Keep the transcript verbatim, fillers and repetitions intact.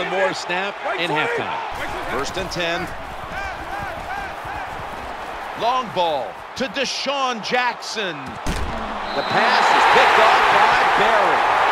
one more snap and halftime. First and ten. Long ball to Deshaun Jackson. The pass is picked off by Barry.